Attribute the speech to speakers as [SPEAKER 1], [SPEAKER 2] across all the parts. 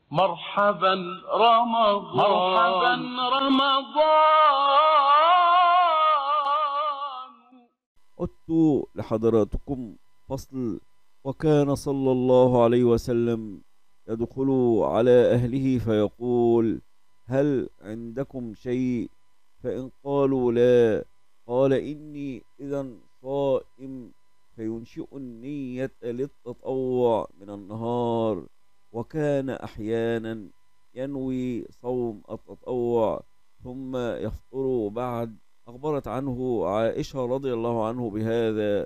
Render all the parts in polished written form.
[SPEAKER 1] مرحبا رمضان، مرحبا رمضان.
[SPEAKER 2] عدت لحضراتكم فصل. وكان صلى الله عليه وسلم يدخل على أهله فيقول: هل عندكم شيء؟ فإن قالوا لا، قال: إني إذا صائم، فينشئ النية للتطوع من النهار. وكان أحيانا ينوي صوم التطوع ثم يفطر بعد. أخبرت عنه عائشة رضي الله عنه بهذا،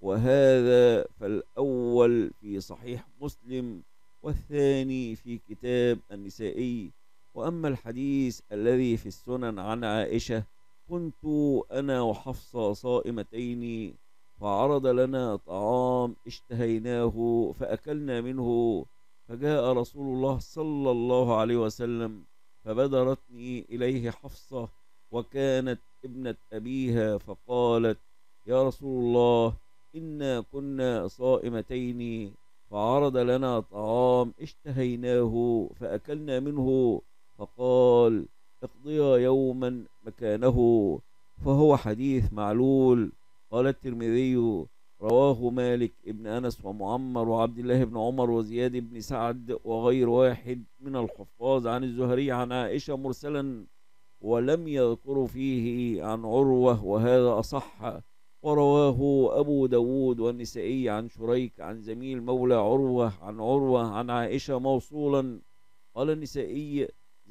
[SPEAKER 2] وهذا فالأول في صحيح مسلم، والثاني في كتاب النسائي. وأما الحديث الذي في السنن عن عائشة: كنت أنا وحفصة صائمتين، فعرض لنا طعام اشتهيناه فأكلنا منه، فجاء رسول الله صلى الله عليه وسلم، فبدرتني إليه حفصة وكانت ابنة أبيها، فقالت: يا رسول الله، إنا كنا صائمتين، فعرض لنا طعام اشتهيناه فأكلنا منه، فقال: اقضيا يوما مكانه. فهو حديث معلول. قال الترمذي: رواه مالك ابن أنس ومعمر وعبد الله بن عمر وزياد بن سعد وغير واحد من الحفاظ عن الزهري عن عائشة مرسلا، ولم يذكر فيه عن عروة، وهذا أصح. ورواه أبو داود والنسائي عن شريك عن زميل مولى عروة عن عروة عن عائشة موصولا. قال النسائي: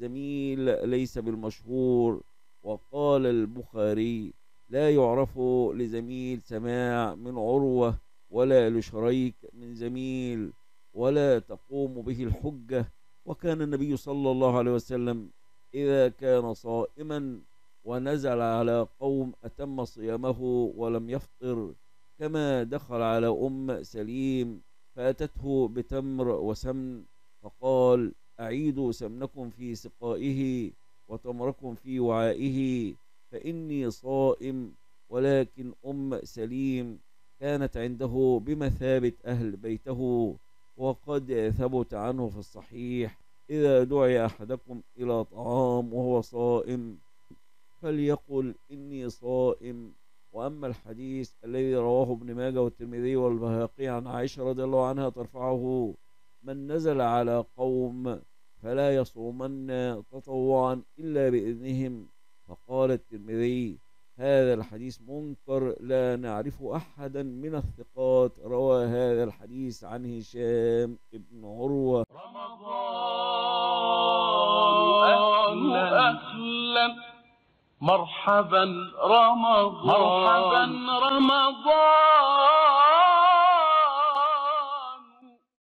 [SPEAKER 2] زميل ليس بالمشهور. وقال البخاري: لا يعرف لزميل سماع من عروة ولا لشريك من زميل، ولا تقوم به الحجة. وكان النبي صلى الله عليه وسلم إذا كان صائما ونزل على قوم أتم صيامه ولم يفطر، كما دخل على سليم فأتته بتمر وسمن، فقال: أعيدوا سمنكم في سقائه وتمركم في وعائه، فإني صائم. ولكن سليم كانت عنده بمثابة أهل بيته. وقد ثبت عنه في الصحيح: إذا دعي أحدكم إلى طعام وهو صائم فليقل: إني صائم. وأما الحديث الذي رواه ابن ماجه والترمذي والبيهقي عن عائشة رضي الله عنها ترفعه: من نزل على قوم فلا يصومن تطوعا إلا بإذنهم. فقال الترمذي: هذا الحديث منكر، لا نعرف أحدا من الثقات روى هذا الحديث عن هشام بن عروة.
[SPEAKER 1] رمضان أهلا، مرحبا رمضان، مرحبا رمضان.